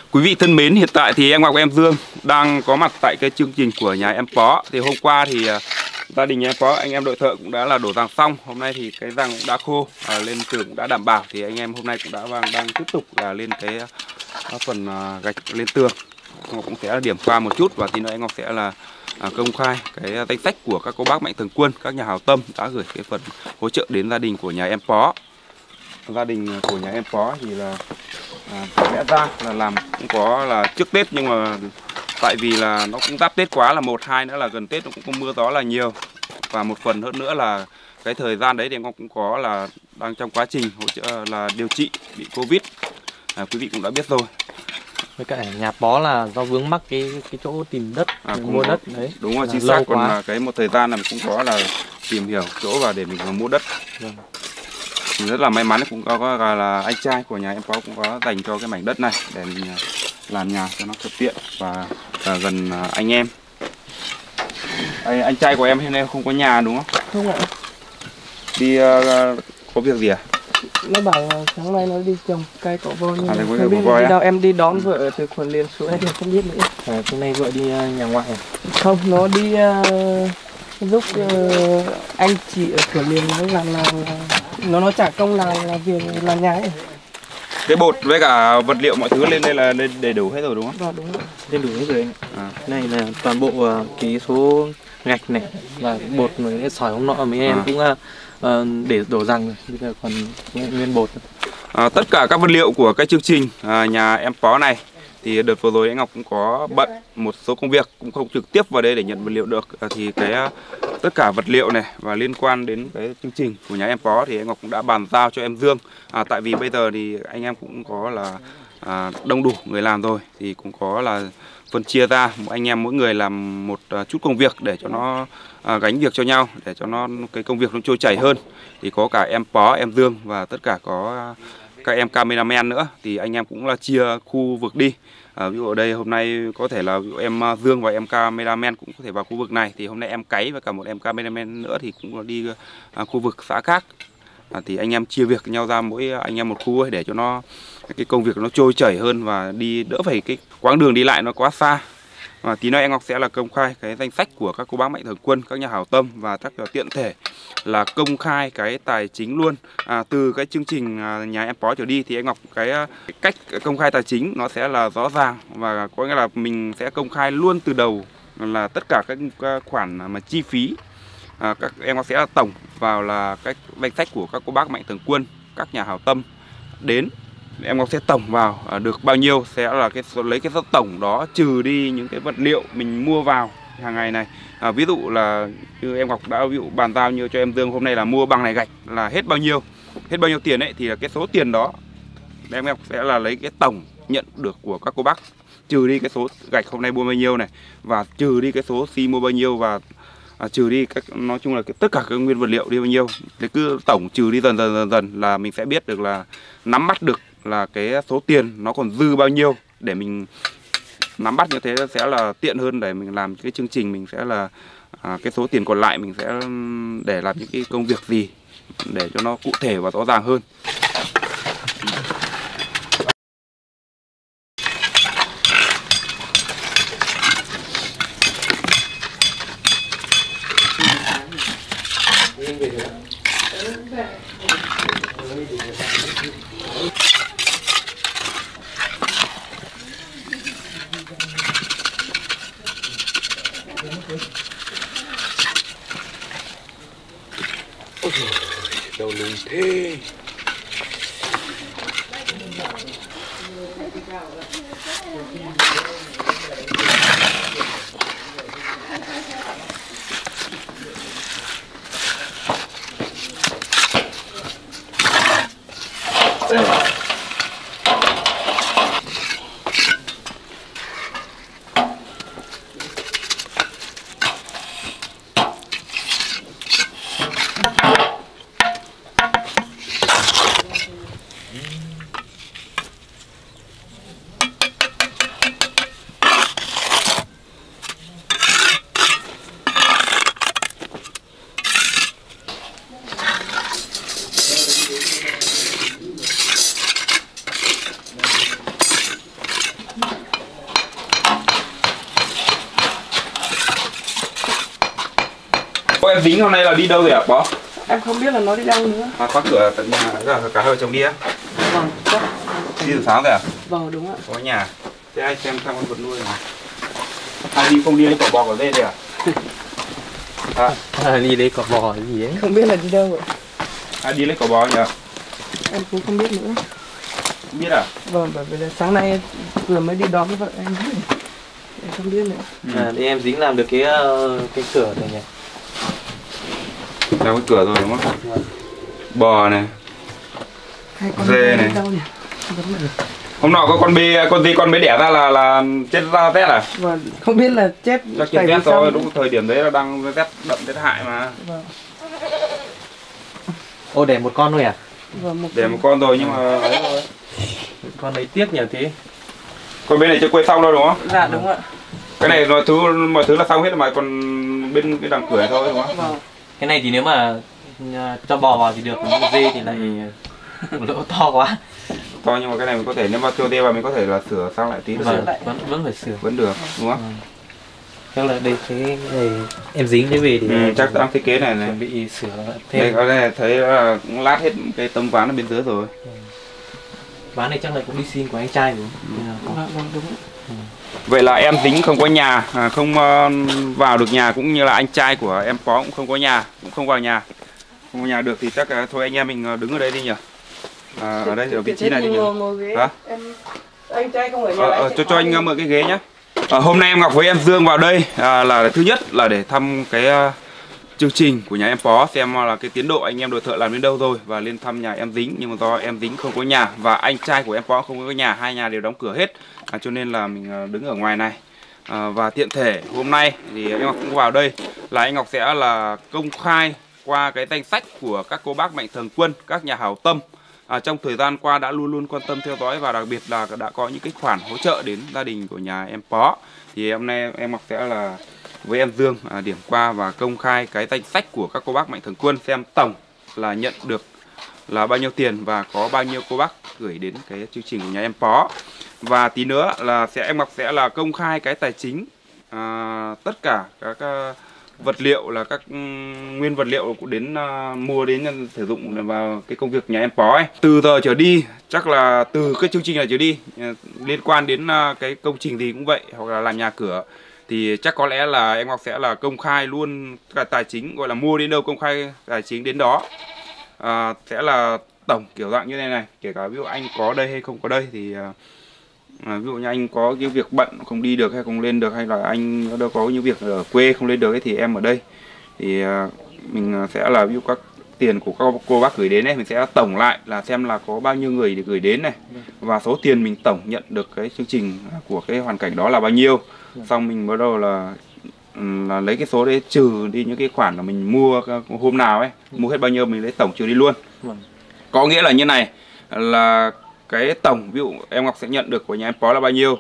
Quý vị thân mến, hiện tại thì em Ngọc em Dương đang có mặt tại cái chương trình của nhà em Pó. Thì hôm qua thì gia đình nhà em Pó, anh em đội thợ cũng đã là đổ giàng xong. Hôm nay thì cái giàng cũng đã khô, lên tường cũng đã đảm bảo. Thì anh em hôm nay cũng đang tiếp tục là lên cái phần gạch lên tường. Ngọc cũng sẽ điểm qua một chút và tí nữa anh Ngọc sẽ là công khai cái danh sách của các cô bác mạnh thường quân, các nhà hảo tâm đã gửi cái phần hỗ trợ đến gia đình của nhà em Pó. Gia đình của nhà em Pó thì là vẽ ra là làm cũng có là trước Tết, nhưng mà tại vì là nó cũng giáp Tết quá, là 1, 2 nữa là gần Tết nó cũng có mưa gió là nhiều, và một phần hơn nữa là cái thời gian đấy thì em cũng có là đang trong quá trình hỗ trợ là điều trị bị Covid, quý vị cũng đã biết rồi. Với cả nhà Pó là do vướng mắc cái chỗ tìm đất, mua đất đấy. Đúng rồi, chính xác. Còn là cái một thời gian là mình cũng có là tìm hiểu chỗ và để mình mua đất. Mình rất là may mắn cũng có là anh trai của nhà em Pó cũng có dành cho cái mảnh đất này để mình làm nhà cho nó thuận tiện và gần anh em. Anh trai của em hôm nay không có nhà đúng không? Không ạ. Đi có việc gì à? Nó bảo sáng nay nó đi trồng cây cỏ voi, nhưng không biết đi đâu. Em đi đón vợ từ Khuẩn Liên xuống thì không biết nữa. Hôm nay vợ đi nhà ngoại à? Không, nó đi giúp anh chị ở Khuẩn Liên nó nói trả công là việc làm nhà ấy. Cái bột với cả vật liệu mọi thứ lên đây là lên đầy đủ hết rồi đúng không? Vâng, đúng rồi. Lên đủ hết rồi anh. Này là toàn bộ cái số gạch này và bột với sỏi hôm nọ mấy em cũng để đổ rằng rồi. Bây giờ còn nguyên bột. Tất cả các vật liệu của cái chương trình nhà em Pó này thì đợt vừa rồi anh Ngọc cũng có bận một số công việc, cũng không trực tiếp vào đây để nhận vật liệu được. Thì cái tất cả vật liệu này và liên quan đến cái chương trình của nhà em Pó thì anh Ngọc cũng đã bàn giao cho em Dương. Tại vì bây giờ thì anh em cũng có là đông đủ người làm rồi, thì cũng có là phân chia ra anh em mỗi người làm một chút công việc để cho nó gánh việc cho nhau, để cho nó cái công việc nó trôi chảy hơn. Thì có cả em Pó, em Dương và tất cả có các em cameraman nữa, thì anh em cũng là chia khu vực đi. Ví dụ ở đây hôm nay có thể là em Dương và em cameraman cũng có thể vào khu vực này, thì hôm nay em Cáy và cả một em cameraman nữa thì cũng đi khu vực xã khác. Thì anh em chia việc nhau ra mỗi anh em một khu ấy, để cho nó cái công việc nó trôi chảy hơn và đi đỡ phải cái quãng đường đi lại nó quá xa. Và tí nữa anh Ngọc sẽ là công khai cái danh sách của các cô bác mạnh thường quân, các nhà hảo tâm và các tiện thể là công khai cái tài chính luôn. Từ cái chương trình nhà em Pó trở đi thì anh Ngọc cái cách công khai tài chính nó sẽ là rõ ràng, và có nghĩa là mình sẽ công khai luôn từ đầu là tất cả các khoản mà chi phí. Các em Ngọc sẽ tổng vào là cái danh sách của các cô bác mạnh thường quân, các nhà hảo tâm đến, em Ngọc sẽ tổng vào được bao nhiêu sẽ là lấy cái số tổng đó trừ đi những cái vật liệu mình mua vào hàng ngày này. Ví dụ là như em Ngọc đã bàn giao như cho em Dương hôm nay là mua bằng này gạch là hết bao nhiêu tiền ấy, thì là cái số tiền đó em Ngọc sẽ là lấy cái tổng nhận được của các cô bác, trừ đi cái số gạch hôm nay mua bao nhiêu này, và trừ đi cái số xi mua bao nhiêu, và trừ đi nói chung là tất cả các nguyên vật liệu đi bao nhiêu, thì cứ tổng trừ đi dần là mình sẽ biết được là nắm bắt được là cái số tiền nó còn dư bao nhiêu, để mình nắm bắt như thế sẽ là tiện hơn để mình làm cái chương trình. Mình sẽ là cái số tiền còn lại mình sẽ để làm những cái công việc gì để cho nó cụ thể và rõ ràng hơn. Đâu lùng thế. em Dính hôm nay là đi đâu rồi ạ bó? Em không biết là nó đi đâu nữa. Khóa cửa tận nhà là cả hơi chồng đi á? Vâng, chắc. Đi từ sáng rồi à? Vâng, đúng ạ. Có nhà. Thế anh xem con vật nuôi này. Đi không đi lấy cỏ bò cỏ dê đây à? Đi lấy cỏ bò cái gì ấy. Không biết là đi đâu ạ. Đi lấy cỏ bò nhỉ? Em cũng không biết nữa. Không biết à? Vâng, bởi vì là sáng nay vừa mới đi đón với vợ em không biết nữa. Thì em Dính làm được cái cửa này nhỉ? Làm cái cửa rồi đúng không? Bò này. Hai con dê này. đâu nhỉ? Vẫn được. Hôm nọ có con bé đẻ ra là chết ra rét à? Vâng, không biết là chết Chắc chết rét thôi, đúng thời điểm đấy là đang rét đậm rét hại mà. Vâng. Ô đẻ một con thôi à? Vâng, Đẻ một con rồi nhưng mà ấy thôi. Con đấy tiếc nhỉ thế. Con bên này chưa quay xong đâu đúng không? Dạ đúng ạ. Cái này mọi thứ là xong hết mà còn bên cái đằng cửa này thôi đúng không? Vâng. Cái này thì nếu mà cho bò vào thì được, nhưng dê thì lại lỗ to quá. To nhưng mà cái này mình có thể nếu mà cho dê vào mình có thể là sửa sang lại tí nữa. Vẫn phải sửa. Vẫn được đúng không? Chắc là đây cái này em Dính đấy về thì chắc đang thiết kế này này chuẩn bị sửa thêm. đây có này thấy là cũng lát hết cái tấm ván ở bên dưới rồi. Ván này chắc là cũng đi xin của anh trai đúng không? Vâng, đúng. Vậy là em Dính không có nhà, không vào được nhà, cũng như là anh trai của em Pó cũng không có nhà, cũng không vào nhà. Không vào nhà được thì chắc thôi anh em mình đứng ở đây đi nhỉ. Ở đây ở vị trí này đi nhỉ. Hả? Anh trai không ở nhà. Cho anh mượn cái ghế nhé. Hôm nay em Ngọc với em Dương vào đây là thứ nhất là để thăm cái chương trình của nhà em Pó, xem là cái tiến độ anh em đội thợ làm đến đâu rồi, và lên thăm nhà em Dính. Nhưng mà do em Dính không có nhà và anh trai của em Pó không có nhà, hai nhà đều đóng cửa hết, cho nên là mình đứng ở ngoài này. Và tiện thể hôm nay thì em Ngọc cũng vào đây là anh Ngọc sẽ là công khai qua cái danh sách của các cô bác mạnh thường quân, các nhà hảo tâm trong thời gian qua đã luôn luôn quan tâm theo dõi, và đặc biệt là đã có những cái khoản hỗ trợ đến gia đình của nhà em Pó. Thì hôm nay em Ngọc sẽ là với em Dương điểm qua và công khai cái danh sách của các cô bác mạnh thường quân, xem tổng là nhận được là bao nhiêu tiền và có bao nhiêu cô bác gửi đến cái chương trình của nhà em Pó. Và tí nữa là em Ngọc sẽ là công khai cái tài chính, tất cả các vật liệu là các nguyên vật liệu đến mua đến sử dụng vào cái công việc nhà em Pó ấy. Từ giờ trở đi, chắc là từ cái chương trình này trở đi, liên quan đến cái công trình gì cũng vậy, hoặc là làm nhà cửa, thì chắc có lẽ là em Ngọc sẽ là công khai luôn cả tài chính, gọi là mua đến đâu công khai tài chính đến đó. Sẽ là tổng kiểu dạng như thế này, kể cả ví dụ anh có đây hay không có đây thì ví dụ như anh có cái việc bận không đi được hay không lên được, hay là anh đâu có những việc ở quê không lên được ấy, thì em ở đây thì mình sẽ là ví dụ các tiền của các cô bác gửi đến này, mình sẽ tổng lại là xem là có bao nhiêu người để gửi đến này, và số tiền mình tổng nhận được cái chương trình của cái hoàn cảnh đó là bao nhiêu. Xong mình bắt đầu là lấy cái số đấy trừ đi những cái khoản là mình mua hôm nào ấy, mua hết bao nhiêu mình lấy tổng trừ đi luôn. Có nghĩa là như này, là cái tổng ví dụ em Ngọc sẽ nhận được của nhà em Pó là bao nhiêu,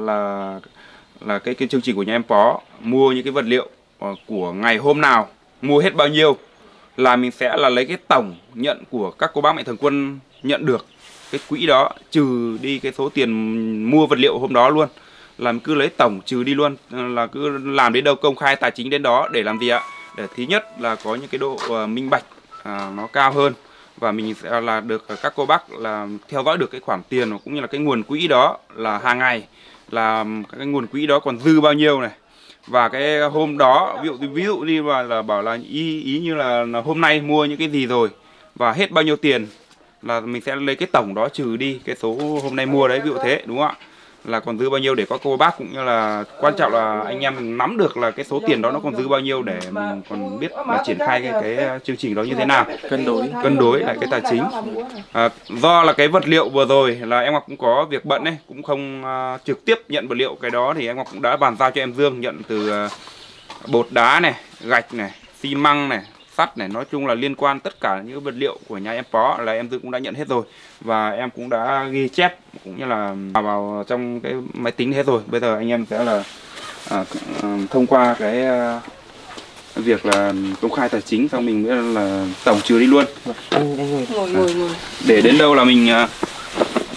là cái chương trình của nhà em Pó mua những cái vật liệu của ngày hôm nào, mua hết bao nhiêu, là mình sẽ là lấy cái tổng nhận của các cô bác mạnh thường quân nhận được cái quỹ đó, trừ đi cái số tiền mua vật liệu hôm đó luôn, là mình cứ lấy tổng trừ đi luôn, là cứ làm đến đâu công khai tài chính đến đó. Để làm gì ạ? Để thứ nhất là có những cái độ minh bạch nó cao hơn, và mình sẽ là được các cô bác là theo dõi được cái khoản tiền cũng như là cái nguồn quỹ đó là hàng ngày, là cái nguồn quỹ đó còn dư bao nhiêu này, và cái hôm đó ví dụ đi và là bảo là ý như là hôm nay mua những cái gì rồi và hết bao nhiêu tiền, là mình sẽ lấy cái tổng đó trừ đi cái số hôm nay mua đấy, ví dụ thế, đúng không ạ? Là còn dư bao nhiêu để các cô bác cũng như là quan trọng là anh em mình nắm được là cái số tiền đó nó còn dư bao nhiêu, để mình còn biết là triển khai cái chương trình đó như thế nào, cân đối lại cái tài chính. Do là cái vật liệu vừa rồi là em Ngọc cũng có việc bận ấy, cũng không trực tiếp nhận vật liệu cái đó, thì em Ngọc cũng đã bàn giao cho em Dương nhận từ bột đá này, gạch này, xi măng này, sắt này, nói chung là liên quan tất cả những vật liệu của nhà em Pó là em Dương cũng đã nhận hết rồi, và em cũng đã ghi chép cũng như là vào trong cái máy tính hết rồi. Bây giờ anh em sẽ là thông qua cái việc là công khai tài chính, xong mình mới là tổng trừ đi luôn. Ngồi. Để đến đâu là mình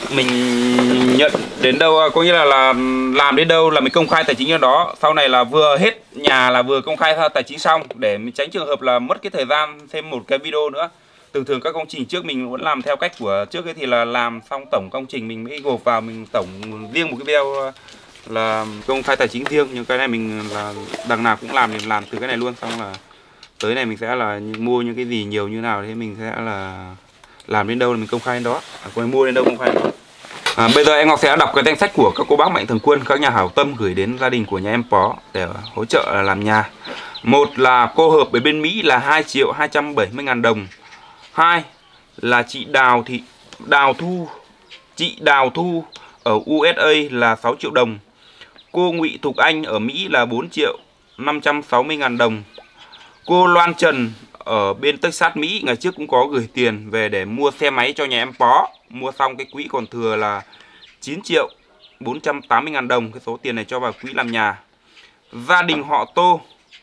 mình nhận đến đâu, có nghĩa là làm đến đâu là mình công khai tài chính ở đó. Sau này là vừa hết nhà là vừa công khai tài chính xong, để mình tránh trường hợp là mất cái thời gian thêm một cái video nữa. Thường các công trình trước mình vẫn làm theo cách của trước ấy, thì là làm xong tổng công trình mình mới gộp vào mình tổng riêng một cái video là công khai tài chính riêng. Nhưng cái này mình là đằng nào cũng làm, thì làm từ cái này luôn, xong là tới này mình sẽ là mua những cái gì nhiều như nào, thế mình sẽ là làm đến đâu là mình công khai đến đó, còn mua đến đâu công khai đến đó. Bây giờ em Ngọc sẽ đọc cái danh sách của các cô bác mạnh thường quân, các nhà hảo tâm gửi đến gia đình của nhà em Pó để hỗ trợ làm nhà. Một là cô Hợp ở bên Mỹ là 2.270.000 đồng. Hai là chị Đào Thu ở USA là 6 triệu đồng. Cô Ngụy Thục Anh ở Mỹ là 4.560.000 đồng. Cô Loan Trần ở bên Texas Mỹ ngày trước cũng có gửi tiền về để mua xe máy cho nhà em Pó. Mua xong cái quỹ còn thừa là 9.480.000 đồng. Cái số tiền này cho vào quỹ làm nhà. Gia đình họ Tô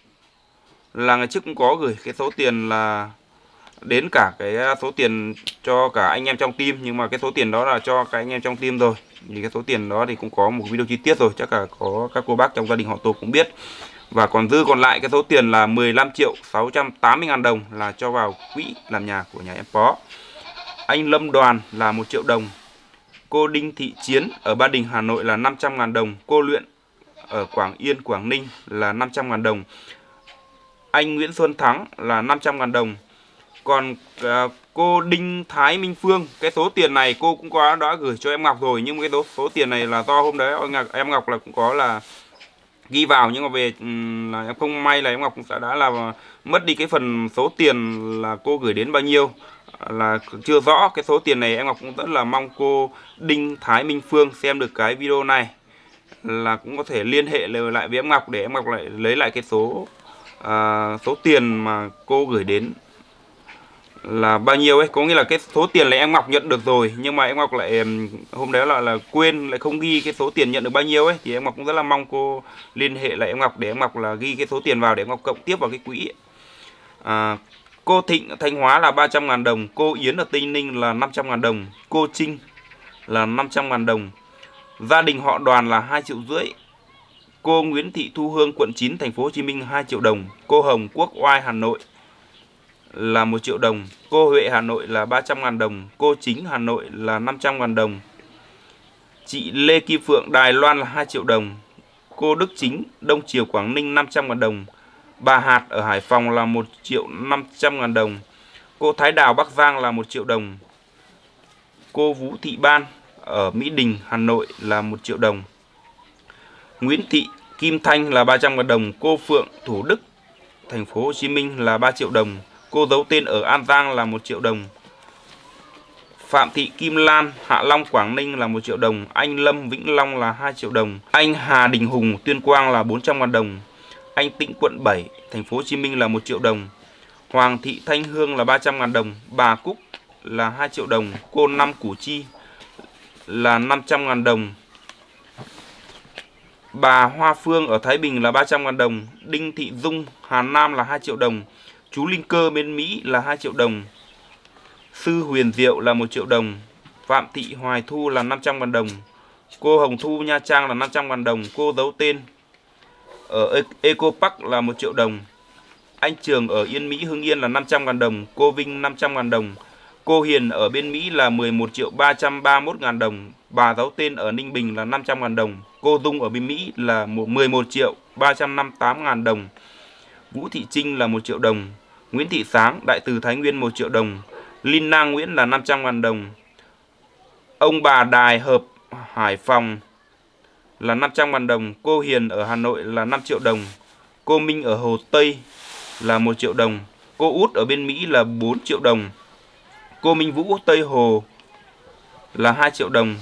là ngày trước cũng có gửi cái số tiền là đến cả cái số tiền cho cả anh em trong team, nhưng mà cái số tiền đó là cho các anh em trong team rồi. Thì cái số tiền đó thì cũng có một video chi tiết rồi, chắc là có các cô bác trong gia đình họ Tô cũng biết. Và còn dư còn lại cái số tiền là 15.680.000 đồng là cho vào quỹ làm nhà của nhà em Pó. Anh Lâm Đoàn là 1 triệu đồng. Cô Đinh Thị Chiến ở Ba Đình Hà Nội là 500.000 đồng. Cô Luyện ở Quảng Yên Quảng Ninh là 500.000 đồng. Anh Nguyễn Xuân Thắng là 500.000 đồng. Còn cô Đinh Thái Minh Phương, cái số tiền này cô cũng đã gửi cho em Ngọc rồi, nhưng cái số tiền này là do hôm đấy em Ngọc là cũng có là ghi vào, nhưng mà về là em không may là em Ngọc cũng đã là mất đi cái phần số tiền là cô gửi đến bao nhiêu là chưa rõ. Cái số tiền này em Ngọc cũng rất là mong cô Đinh Thái Minh Phương xem được cái video này là cũng có thể liên hệ lại với em Ngọc để em Ngọc lại lấy lại cái số tiền mà cô gửi đến là bao nhiêu ấy. Có nghĩa là cái số tiền là em Ngọc nhận được rồi, nhưng mà em Ngọc lại hôm đấy là quên, lại không ghi cái số tiền nhận được bao nhiêu ấy. Thì em Ngọc cũng rất là mong cô liên hệ lại em Ngọc để em Ngọc là ghi cái số tiền vào để em Ngọc cộng tiếp vào cái quỹ. Cô Thịnh ở Thanh Hóa là 300.000 đồng. Cô Yến ở Tây Ninh là 500.000 đồng. Cô Trinh là 500.000 đồng. Gia đình họ Đoàn là 2,5 triệu. Cô Nguyễn Thị Thu Hương quận 9 thành phố Hồ Chí Minh 2 triệu đồng. Cô Hồng Quốc Oai Hà Nội là 1 triệu đồng. Cô Huệ Hà Nội là 300.000 đồng. Cô Chính Hà Nội là 500.000 đồng. Chị Lê Kim Phượng Đài Loan là 2 triệu đồng. Cô Đức Chính Đông Triều Quảng Ninh 500.000 đồng. Bà Hạt ở Hải Phòng là 1.500.000 đồng. Cô Thái Đào Bắc Giang là 1 triệu đồng. Cô Vũ Thị Ban ở Mỹ Đình Hà Nội là 1 triệu đồng. Nguyễn Thị Kim Thanh là 300.000 đồng. Cô Phượng Thủ Đức thành phố Hồ Chí Minh là 3 triệu đồng. Cô giấu tên ở An Giang là 1 triệu đồng. Phạm Thị Kim Lan Hạ Long Quảng Ninh là 1 triệu đồng. Anh Lâm Vĩnh Long là 2 triệu đồng. Anh Hà Đình Hùng Tuyên Quang là 400.000 đồng. Anh Tĩnh quận 7 thành phố Hồ Chí Minh là 1 triệu đồng. Hoàng Thị Thanh Hương là 300.000 đồng. Bà Cúc là 2 triệu đồng. Cô Năm Củ Chi là 500.000 đồng. Bà Hoa Phương ở Thái Bình là 300.000 đồng. Đinh Thị Dung Hà Nam là 2 triệu đồng. Chú Linh Cơ bên Mỹ là 2 triệu đồng. Sư Huyền Diệu là 1 triệu đồng. Phạm Thị Hoài Thu là 500.000 đồng. Cô Hồng Thu Nha Trang là 500.000 đồng. Cô giấu tên ở Eco Park là 1 triệu đồng. Anh Trường ở Yên Mỹ Hưng Yên là 500.000 đồng. Cô Vinh 500.000 đồng. Cô Hiền ở bên Mỹ là 11.331.000 đồng. Bà giấu tên ở Ninh Bình là 500.000 đồng. Cô Dung ở bên Mỹ là 11.358.000 đồng. Vũ Thị Trinh là 1 triệu đồng. Nguyễn Thị Sáng Đại Từ Thái Nguyên 1 triệu đồng. Linh Na Nguyễn là 500.000 đồng. Ông bà Đài Hợp Hải Phòng là 500.000 đồng. Cô Hiền ở Hà Nội là 5 triệu đồng. Cô Minh ở Hồ Tây là 1 triệu đồng. Cô Út ở bên Mỹ là 4 triệu đồng. Cô Minh Vũ Tây Hồ là 2 triệu đồng.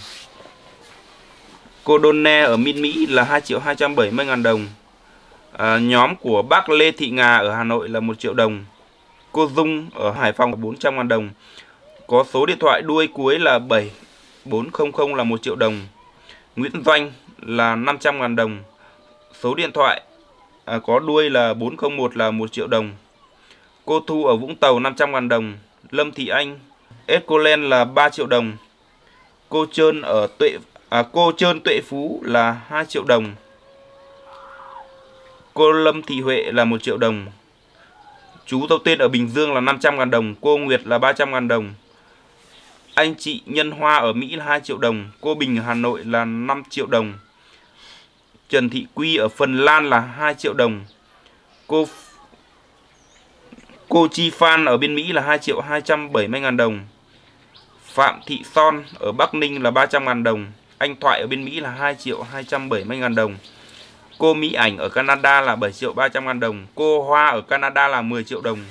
Cô Donne ở Min Mỹ là 2.270.000 đồng. Nhóm của bác Lê Thị Ngà ở Hà Nội là 1 triệu đồng. Cô Dung ở Hải Phòng là 400.000 đồng. Có số điện thoại đuôi cuối là 7400 là 1 triệu đồng. Nguyễn Doanh là 500.000 đồng. Số điện thoại có đuôi là 401 là 1 triệu đồng. Cô Thu ở Vũng Tàu 500.000 đồng. Lâm Thị Anh Escolen là 3 triệu đồng. Cô Trơn Tuệ Phú là 2 triệu đồng. Cô Lâm Thị Huệ là 1 triệu đồng. Chú Tâu Tên ở Bình Dương là 500.000 đồng. Cô Nguyệt là 300.000 đồng. Anh chị Nhân Hoa ở Mỹ là 2 triệu đồng. Cô Bình ở Hà Nội là 5 triệu đồng. Trần Thị Quy ở Phần Lan là 2 triệu đồng. Cô Chi Phan ở bên Mỹ là 2.270.000 đồng. Phạm Thị Son ở Bắc Ninh là 300.000 đồng. Anh Thoại ở bên Mỹ là 2.270.000 đồng. Cô Mỹ Ảnh ở Canada là 7.300.000 đồng. Cô Hoa ở Canada là 10 triệu đồng.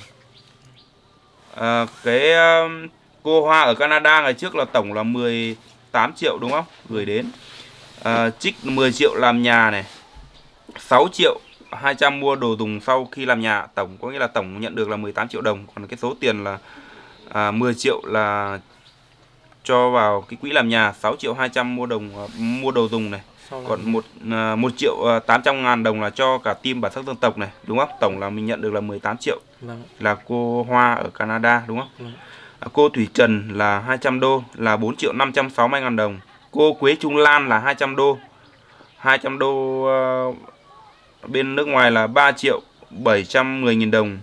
Cô Hoa ở Canada ngày trước là tổng là 18 triệu đúng không? Gửi đến. Trích 10 triệu làm nhà này. 6.200.000 mua đồ dùng sau khi làm nhà. Tổng có nghĩa là tổng nhận được là 18 triệu đồng. Còn cái số tiền là 10 triệu là cho vào cái quỹ làm nhà. 6.200.000 mua đồ dùng này. Còn 1.800.000 đồng là cho cả team bản sắc dân tộc này, đúng không? Tổng là mình nhận được là 18 triệu. Vâng. Là cô Hoa ở Canada, đúng không? Vâng. Cô Thủy Trần là 200 đô là 4.560.000 đồng. Cô Quế Trung Lan là 200 đô. 200 đô bên nước ngoài là 3.710.000 đồng.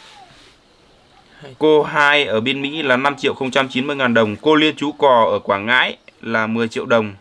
Cô Hai ở bên Mỹ là 5.090.000 đồng. Cô Liên Chú Cò ở Quảng Ngãi là 10 triệu đồng.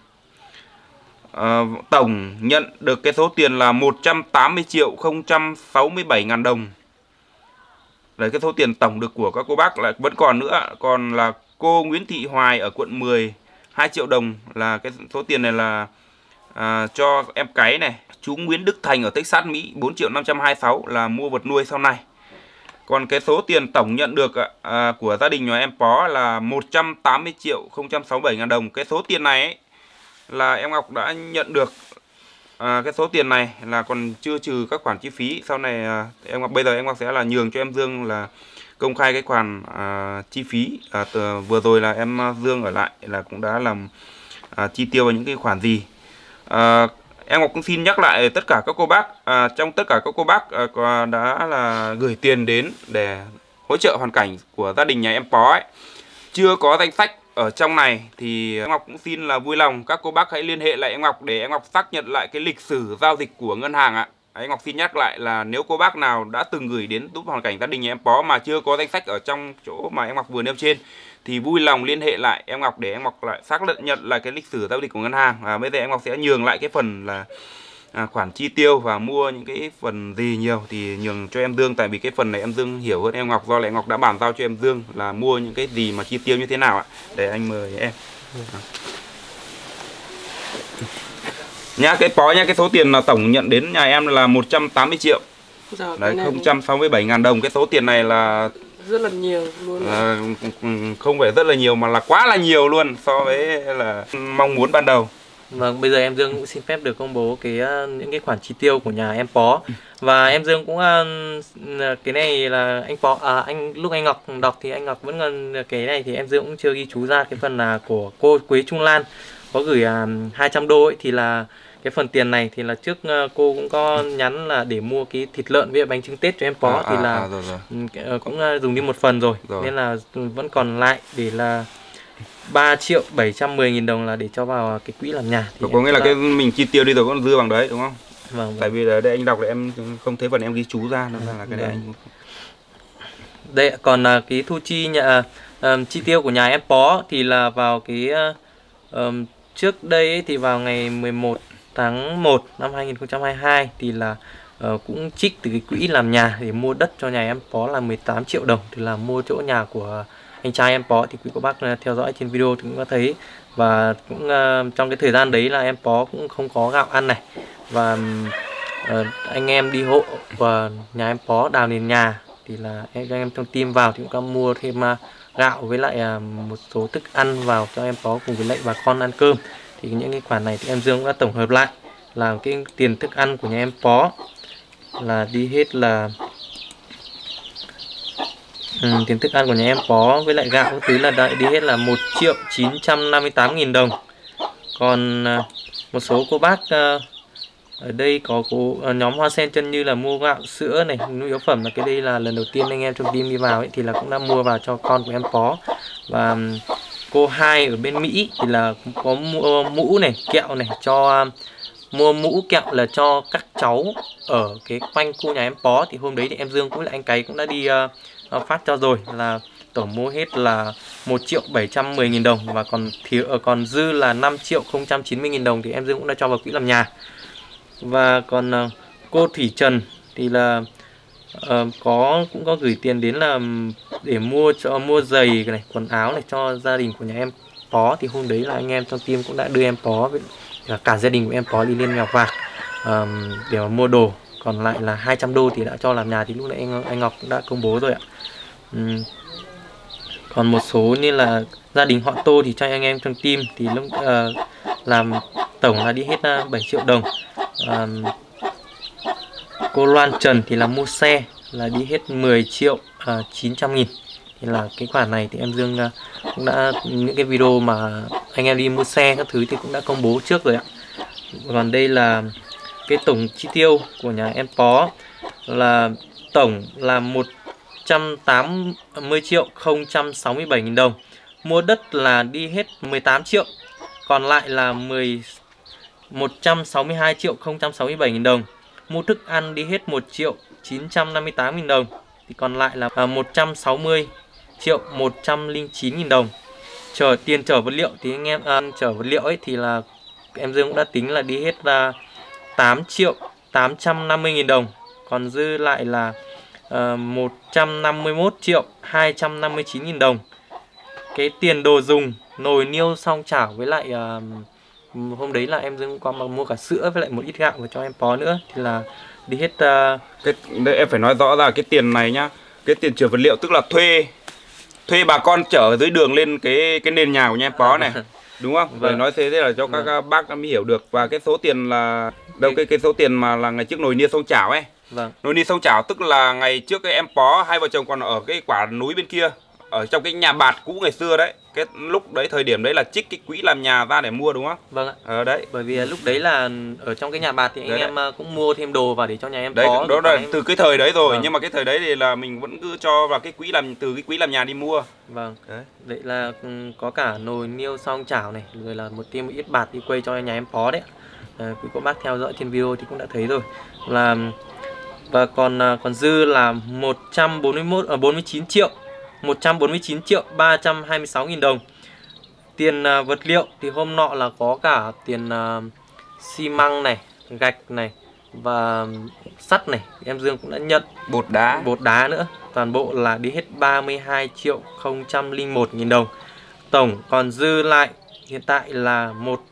Tổng nhận được cái số tiền là 180.067.000 đồng. Đấy, cái số tiền tổng được của các cô bác lại vẫn còn nữa. Còn là cô Nguyễn Thị Hoài ở quận 10 2 triệu đồng là cái số tiền này là cho em cái này. Chú Nguyễn Đức Thành ở Texas Mỹ 4.526 là mua vật nuôi sau này. Còn cái số tiền tổng nhận được của gia đình nhà em Pó là 180.067.000 đồng. Cái số tiền này ấy, là em Ngọc đã nhận được cái số tiền này là còn chưa trừ các khoản chi phí. Sau này bây giờ em Ngọc sẽ là nhường cho em Dương là công khai cái khoản chi phí. Vừa rồi là em Dương ở lại là cũng đã làm chi tiêu vào những cái khoản gì. Em Ngọc cũng xin nhắc lại tất cả các cô bác, trong tất cả các cô bác đã là gửi tiền đến để hỗ trợ hoàn cảnh của gia đình nhà em Pó ấy, chưa có danh sách ở trong này thì em Ngọc cũng xin là vui lòng các cô bác hãy liên hệ lại em Ngọc để em Ngọc xác nhận lại cái lịch sử giao dịch của ngân hàng ạ. Em Ngọc xin nhắc lại là nếu cô bác nào đã từng gửi đến giúp hoàn cảnh gia đình nhà em Pó mà chưa có danh sách ở trong chỗ mà em Ngọc vừa nêu trên thì vui lòng liên hệ lại em Ngọc để em Ngọc lại xác nhận lại cái lịch sử giao dịch của ngân hàng. Bây giờ em Ngọc sẽ nhường lại cái phần là khoản chi tiêu và mua những cái phần gì nhiều thì nhường cho em Dương, tại vì cái phần này em Dương hiểu hơn em Ngọc, do là em Ngọc đã bàn giao cho em Dương là mua những cái gì mà chi tiêu như thế nào ạ. Để anh mời em. Nhá, cái Pó nhá, cái số tiền là tổng nhận đến nhà em là 180 triệu. Đấy, 067.000 đồng. Cái số tiền này là rất là nhiều luôn. Không phải rất là nhiều mà là quá là nhiều luôn so với là mong muốn ban đầu. Vâng, bây giờ em Dương cũng xin phép được công bố những cái khoản chi tiêu của nhà em Pó. Và em Dương cũng cái này là anh Pó lúc anh Ngọc đọc thì anh Ngọc vẫn còn cái này thì em Dương cũng chưa ghi chú ra cái phần là của cô Quế Trung Lan có gửi 200 đô ấy, thì là cái phần tiền này thì là trước cô cũng có nhắn là để mua cái thịt lợn với bánh trưng Tết cho em Pó thì là cũng dùng đi một phần rồi. Nên là vẫn còn lại để là 3.710.000 đồng là để cho vào cái quỹ làm nhà. Thì có nghĩa là cái mình chi tiêu đi rồi còn dư bằng đấy đúng không? Vâng. Tại vì là đây anh đọc thì em không thấy phần em ghi chú ra nên là cái đấy anh... Đây còn cái thu chi chi tiêu của nhà em Pó thì là vào cái trước đây ấy, thì vào ngày 11 tháng 1 năm 2022 thì là cũng trích từ cái quỹ làm nhà để mua đất cho nhà em Pó là 18 triệu đồng thì là mua chỗ nhà của anh trai em Pó. Thì quý cô bác theo dõi trên video thì cũng có thấy. Và cũng trong cái thời gian đấy là em Pó cũng không có gạo ăn này. Và anh em đi hộ và nhà em Pó đào nền nhà thì là anh em trong team vào thì cũng có mua thêm gạo với lại một số thức ăn vào cho em Pó cùng với lại bà con ăn cơm. Thì những cái khoản này thì em Dương cũng đã tổng hợp lại là cái tiền thức ăn của nhà em Pó là đi hết là tiền thức ăn của nhà em Pó với lại gạo thứ là đi hết là 1.958.000 đồng. Còn một số cô bác ở đây có nhóm Hoa Sen Chân Như là mua gạo sữa này, nhu yếu phẩm là cái đây là lần đầu tiên anh em trong team đi vào ấy, thì là cũng đã mua vào cho con của em Pó. Và cô hai ở bên Mỹ thì là cũng có mua mũ này, kẹo này, cho mua mũ kẹo là cho các cháu ở cái quanh khu nhà em Pó. Thì hôm đấy thì em Dương cũng là anh Cái cũng đã đi phát cho rồi, là tổng mua hết là 1.710.000 đồng, và còn dư là 5.090.000 đồng thì em Dương cũng đã cho vào quỹ làm nhà. Và còn cô Thủy Trần thì là cũng có gửi tiền đến là để mua giày này, quần áo này cho gia đình của nhà em Pó. Thì hôm đấy là anh em trong team cũng đã đưa em Pó với cả gia đình của em Pó đi lên Mèo Vạc để mà mua đồ. Còn lại là 200 đô thì đã cho làm nhà, thì lúc nãy anh Ngọc cũng đã công bố rồi ạ. Còn một số như là gia đình họ Tô thì cho anh em trong team thì lúc làm tổng là đi hết 7 triệu đồng. Cô Loan Trần thì là mua xe là đi hết 10.900.000. Thì là cái khoản này thì em Dương cũng đã, những cái video mà anh em đi mua xe các thứ thì cũng đã công bố trước rồi ạ. Còn đây là cái tổng chi tiêu của nhà em Pó, là tổng là 180.067.000 đồng. Mua đất là đi hết 18 triệu, còn lại là 162.067.000 đồng. Mua thức ăn đi hết 1.958.000 đồng, thì còn lại là 160.109.000 đồng. Tiền chở vật liệu thì anh em chở vật liệu ấy thì là em Dương cũng đã tính là đi hết là 8.850.000 đồng. Còn dư lại là 151.259.000 đồng. Cái tiền đồ dùng, nồi niêu xong chảo với lại hôm đấy là em Dương có mua cả sữa với lại một ít gạo và cho em Pó nữa, thì là đi hết đây em phải nói rõ ra cái tiền này nhá. Cái tiền chở vật liệu tức là thuê bà con chở dưới đường lên cái nền nhà của nhà em Pó này. Đúng không? Phải nói thế là cho các bác mới hiểu được. Và cái số tiền là đâu, cái số tiền mà là ngày trước nồi niêu sông chảo ấy. Nồi niêu sông chảo tức là ngày trước cái em Pó hai vợ chồng còn ở cái quả núi bên kia, ở trong cái nhà bạt cũ ngày xưa đấy. Cái lúc đấy thời điểm đấy là trích cái quỹ làm nhà ra để mua đúng không? Vâng ạ. Đấy. Bởi vì lúc đấy là ở trong cái nhà bạt thì anh em cũng mua thêm đồ vào để cho nhà em đấy, Pó. Đó là từ cái thời đấy rồi. Nhưng mà cái thời đấy thì là mình vẫn cứ cho vào cái quỹ từ cái quỹ làm nhà đi mua. Vâng. Đấy là có cả nồi niêu xong chảo này, rồi là một ít bạt đi quay cho nhà em Pó đấy. Quý cô bác theo dõi trên video thì cũng đã thấy rồi. Và còn dư là 149.326.000 đồng. Tiền vật liệu thì hôm nọ là có cả tiền xi măng này, gạch này và sắt này, em Dương cũng đã nhận bột đá nữa. Toàn bộ là đi hết 32.001.000 đồng. Tổng còn dư lại hiện tại là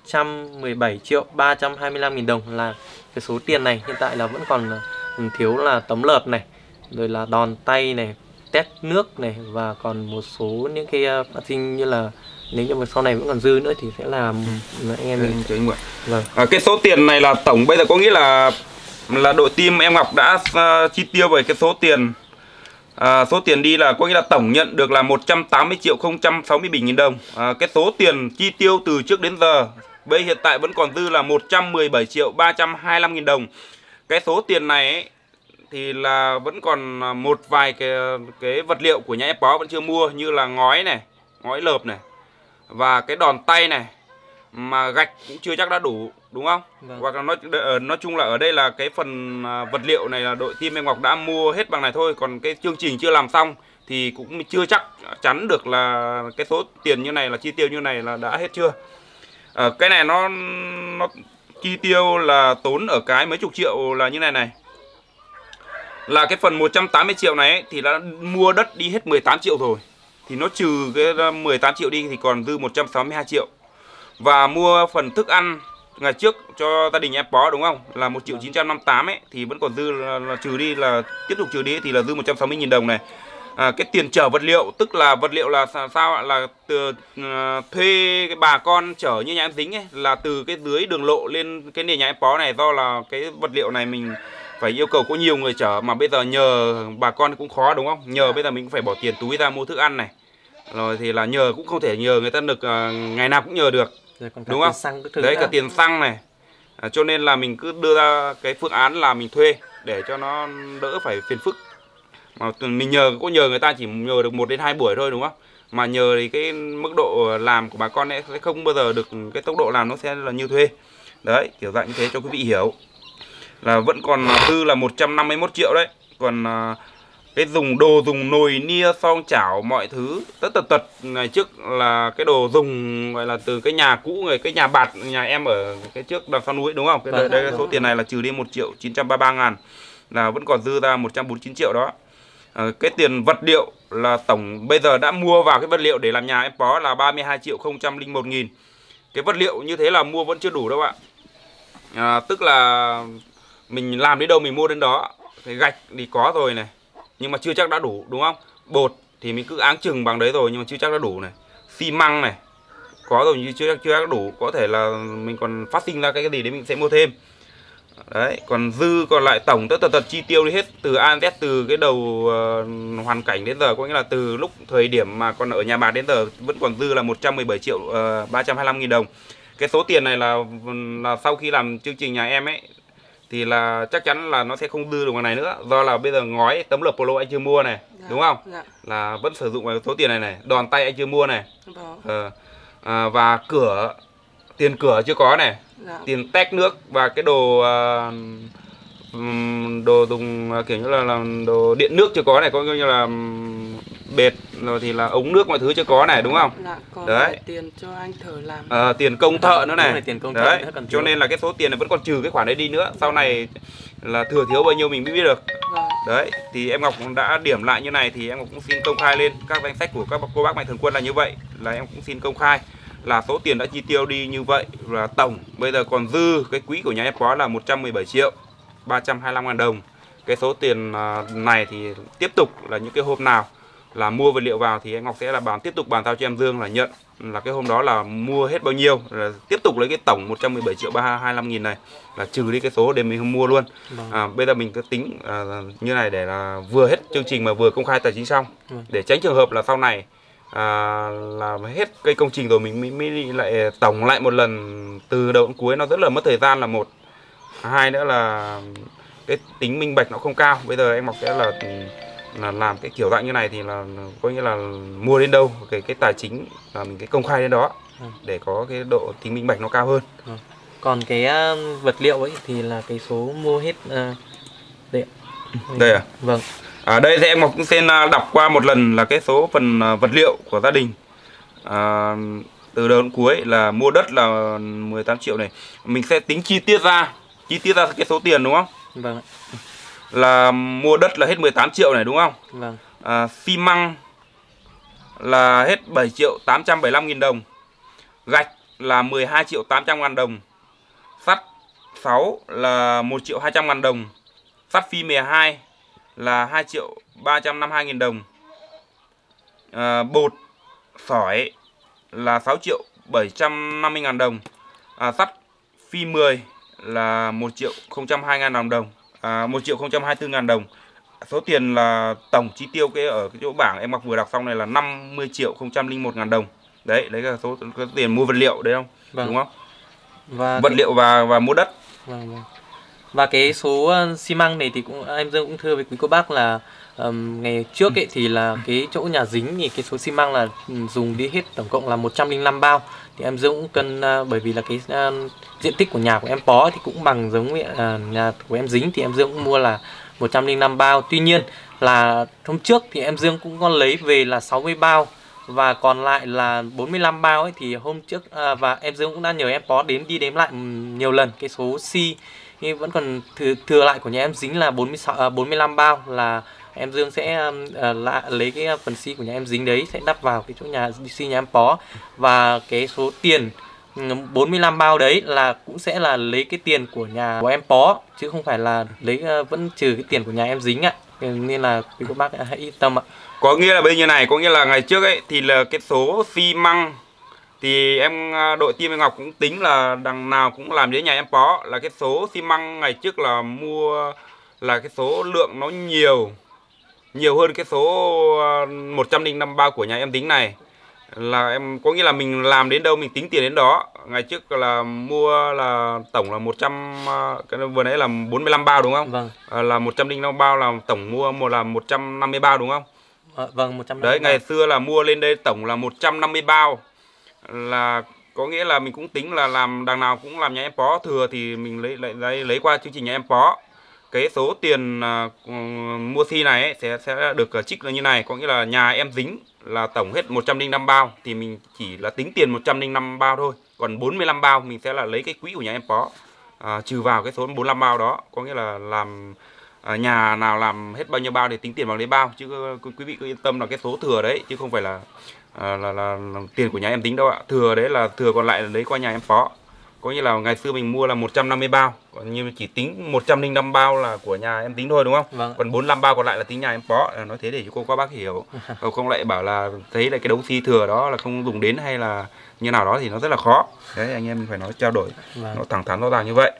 117.325.000 đồng, là cái số tiền này hiện tại là vẫn còn thiếu là tấm lợp này, rồi là đòn tay này, tét nước này, và còn một số những cái phát sinh như là nếu như mà sau này vẫn còn dư nữa thì sẽ làm anh em mình cho anh mượn. Cái số tiền này là tổng bây giờ có nghĩa là đội team em Ngọc đã chi tiêu về cái số tiền đi là có nghĩa là tổng nhận được là 180.067.000 đồng. Cái số tiền chi tiêu từ trước đến giờ bây hiện tại vẫn còn dư là 117.325.000 đồng. Cái số tiền này ấy, thì là vẫn còn một vài cái vật liệu của nhà em Pó vẫn chưa mua, như là ngói này, ngói lợp này, và cái đòn tay này, mà gạch cũng chưa chắc đã đủ, đúng không? Hoặc là nói chung là ở đây là cái phần vật liệu này là đội team em Ngọc đã mua hết bằng này thôi. Còn cái chương trình chưa làm xong thì cũng chưa chắc chắn được là cái số tiền như này là chi tiêu như này là đã hết chưa. Cái này nó chi tiêu là tốn ở cái mấy chục triệu là như này. Là cái phần 180 triệu này ấy, thì đã mua đất đi hết 18 triệu rồi. Thì nó trừ cái 18 triệu đi thì còn dư 162 triệu. Và mua phần thức ăn ngày trước cho gia đình em Pó đúng không? Là 1.958 ấy thì vẫn còn dư là trừ đi, là tiếp tục trừ đi thì là dư 160.000 đồng này. Cái tiền chở vật liệu tức là vật liệu là sao ạ? Là từ thuê cái bà con chở như nhà em Dính ấy, là từ cái dưới đường lộ lên cái nền nhà em Pó này, do là cái vật liệu này mình phải yêu cầu có nhiều người chở, mà bây giờ nhờ bà con cũng khó đúng không? Nhờ bây giờ mình cũng phải bỏ tiền túi ra mua thức ăn này. Rồi thì là nhờ cũng không thể nhờ người ta được ngày nào cũng nhờ được. Đúng không? Đấy, cả tiền xăng này. Cho nên là mình cứ đưa ra cái phương án là mình thuê để cho nó đỡ phải phiền phức. Mà mình có nhờ người ta chỉ nhờ được 1 đến 2 buổi thôi đúng không? mà nhờ thì cái mức độ làm của bà con ấy sẽ không bao giờ được cái tốc độ làm nó sẽ là như thuê. Đấy, kiểu dạng như thế cho quý vị hiểu. Là vẫn còn dư là 151 triệu đấy. Còn cái đồ dùng nồi nia xoong chảo mọi thứ tất tật ngày trước là cái đồ dùng gọi là từ cái nhà cũ người cái nhà bạt nhà em ở cái trước đằng sau núi đúng không? Đây số tiền này là trừ đi 1.933.000 là vẫn còn dư ra 149 triệu đó. Cái tiền vật liệu là tổng bây giờ đã mua vào cái vật liệu để làm nhà em có là 32.001.000. Cái vật liệu như thế là mua vẫn chưa đủ đâu ạ. Tức là mình làm đến đâu mình mua đến đó. Cái gạch thì có rồi này, nhưng mà chưa chắc đã đủ đúng không? Bột thì mình cứ áng chừng bằng đấy rồi nhưng mà chưa chắc đã đủ này. Xi măng này có rồi nhưng chưa chắc đã đủ, có thể là mình còn phát sinh ra cái gì đấy mình sẽ mua thêm. Đấy, còn dư còn lại tổng tất tật chi tiêu đi hết từ A đến Z, từ cái đầu hoàn cảnh đến giờ, có nghĩa là từ lúc thời điểm mà còn ở nhà bà đến giờ vẫn còn dư là 117.325.000 đồng. Cái số tiền này là sau khi làm chương trình nhà em ấy thì là chắc chắn là nó sẽ không dư được ngoài này nữa, do là bây giờ ngói tấm lợp polo anh chưa mua này, đúng không? Là vẫn sử dụng vào số tiền này, đòn tay anh chưa mua này, và tiền cửa chưa có này, tiền tét nước và cái đồ dùng kiểu như là đồ điện nước chưa có này, có như là bệt rồi thì là ống nước mọi thứ chưa có này, đúng không? Còn đấy, tiền cho anh thợ làm, tiền công thợ nữa này, tiền công đấy, thợ cho nên là cái số tiền này vẫn còn trừ cái khoản đấy đi nữa, sau này là thừa thiếu bao nhiêu mình mới biết được. Đấy, thì em Ngọc cũng đã điểm lại như này thì em Ngọc cũng xin công khai lên các danh sách của các cô bác Mạnh Thường Quân là như vậy, là em cũng xin công khai là số tiền đã chi tiêu đi như vậy, là tổng bây giờ còn dư cái quỹ của nhà em có là 117.325.000 đồng. Cái số tiền này thì tiếp tục là những cái hôm nào là mua vật liệu vào thì em Ngọc sẽ là tiếp tục bàn giao cho em Dương là nhận là cái hôm đó là mua hết bao nhiêu, là tiếp tục lấy cái tổng 117.325.000 này là trừ đi cái số để mình không mua luôn. Bây giờ mình cứ tính như này để là vừa hết chương trình mà vừa công khai tài chính xong, để tránh trường hợp là sau này là hết cái công trình rồi mình mới lại tổng lại một lần từ đầu đến cuối, nó rất là mất thời gian là một. Hai nữa là cái tính minh bạch nó không cao. Bây giờ em Ngọc sẽ là làm cái kiểu dạng như này thì là có nghĩa là mua đến đâu cái tài chính là mình cái công khai đến đó để có cái độ tính minh bạch nó cao hơn. Còn cái vật liệu ấy thì là cái số mua hết đây à? Vâng. Đây thì em Ngọc cũng xin đọc qua một lần là cái số phần vật liệu của gia đình. Từ đầu đến cuối là mua đất là 18 triệu này. Mình sẽ tính chi tiết ra cái số tiền đúng không? Vâng. Là mua đất là hết 18 triệu này đúng không? Vâng. Xi măng là hết 7.875.000 đồng. Gạch là 12.800.000 đồng. Sắt 6 là 1.200.000 đồng. Sắt phi 12 là 2.352.000 đồng. Bột sỏi là 6.750.000 đồng. Sắt phi 10 là 1.002.000 đồng. 1.024.000 đồng. Số tiền là tổng chi tiêu ở cái chỗ bảng em Ngọc vừa đọc xong này là 50.001.000 đồng. Đấy là số tiền mua vật liệu đấy không? Vâng. Đúng không? Và vật liệu và mua đất. Vâng. Và cái số xi măng này thì em Dương cũng thưa với quý cô bác là ngày trước ấy thì là cái chỗ nhà dính thì cái số xi măng là dùng đi hết tổng cộng là 105 bao. Thì em Dương cũng cân bởi vì là cái diện tích của nhà của em Pó thì cũng bằng giống nhà của em Dính, thì em Dương cũng mua là 105 bao. Tuy nhiên là hôm trước thì em Dương cũng có lấy về là 60 bao và còn lại là 45 bao ấy, thì hôm trước và em Dương cũng đã nhờ em Pó đi đếm lại nhiều lần cái số xi vẫn còn thừa lại của nhà em Dính là 45 bao, là em Dương sẽ lấy cái phần xi của nhà em Dính đấy sẽ đắp vào cái chỗ xi nhà em Pó, và cái số tiền 45 bao đấy là cũng sẽ là lấy cái tiền của nhà của em Pó chứ không phải là lấy vẫn trừ cái tiền của nhà em Dính ạ. Nên là quý cô bác hãy yên tâm ạ. Có nghĩa là bây giờ này, có nghĩa là ngày trước ấy thì là cái số xi măng thì đội team em Ngọc cũng tính là đằng nào cũng làm đến nhà em Pó là cái số xi măng ngày trước là mua là cái số lượng nó nhiều hơn cái số 105 bao của nhà em Tính này. Là em có nghĩa là mình làm đến đâu mình tính tiền đến đó. Ngày trước là mua là tổng là 100, cái vừa nãy là 45 bao đúng không? Vâng. Là 105 bao là tổng mua là 150 bao đúng không? Vâng, 150 Đấy, bao. ngày xưa là mua lên đây tổng là 150 bao. Là có nghĩa là mình cũng tính là làm đằng nào cũng làm nhà em Pó thừa thì mình lấy qua chương trình nhà em Pó. Cái số tiền mua xi này ấy, sẽ được trích là như này, có nghĩa là nhà em dính là tổng hết 105 bao thì mình chỉ là tính tiền 105 bao thôi. Còn 45 bao mình sẽ là lấy cái quỹ của nhà em Pó trừ vào cái số 45 bao đó, có nghĩa là làm nhà nào làm hết bao nhiêu bao thì tính tiền vào lấy bao, chứ quý vị cứ yên tâm là cái số thừa đấy chứ không phải là tiền của nhà em tính đâu ạ. Thừa đấy là thừa còn lại là lấy qua nhà em Pó. Có nghĩa là ngày xưa mình mua là 150 bao, còn như chỉ tính 105 bao là của nhà em tính thôi đúng không? Vâng. Còn 45 bao còn lại là tính nhà em Pó. Nói thế để cho cô các bác hiểu. Không lại bảo là thấy là cái đống xi thừa đó là không dùng đến hay là như nào đó thì nó rất là khó. Đấy, anh em mình phải nói trao đổi nó thẳng thắn rõ ràng như vậy.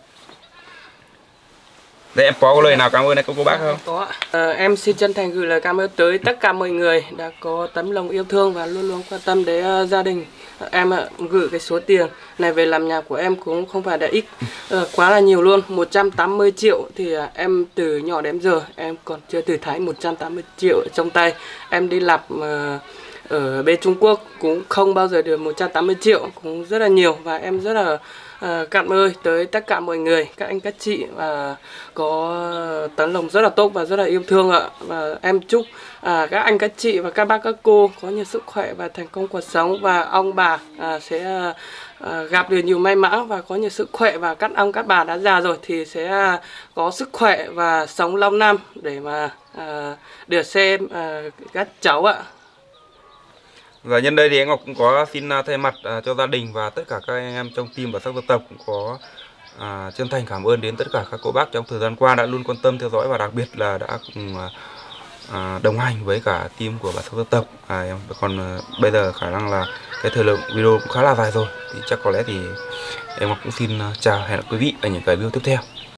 Đấy, em có lời nào cảm ơn cô bác không? Có. Em xin chân thành gửi lời cảm ơn tới tất cả mọi người đã có tấm lòng yêu thương và luôn luôn quan tâm đến gia đình. Em gửi cái số tiền này về làm nhà của em cũng không phải là ít, quá là nhiều luôn. 180 triệu thì em từ nhỏ đến giờ em còn chưa từ thấy 180 triệu trong tay. Em đi làm ở bên Trung Quốc cũng không bao giờ được 180 triệu, cũng rất là nhiều. Và em rất là cảm ơn tới tất cả mọi người, các anh các chị và có tấm lòng rất là tốt và rất là yêu thương ạ. Và em chúc các anh các chị và các bác các cô có nhiều sức khỏe và thành công cuộc sống, và ông bà sẽ gặp được nhiều may mắn và có nhiều sức khỏe, và các ông các bà đã già rồi thì sẽ có sức khỏe và sống lâu năm để mà được xem các cháu ạ. Và nhân đây thì anh Ngọc cũng có xin thay mặt cho gia đình và tất cả các anh em trong team Bản Sắc Dân Tộc cũng có chân thành cảm ơn đến tất cả các cô bác trong thời gian qua đã luôn quan tâm theo dõi và đặc biệt là đã cùng đồng hành với cả team của Bản Sắc Dân Tộc. Còn bây giờ khả năng là cái thời lượng video cũng khá là dài rồi thì chắc có lẽ thì em Ngọc cũng xin chào, hẹn gặp quý vị ở những cái video tiếp theo.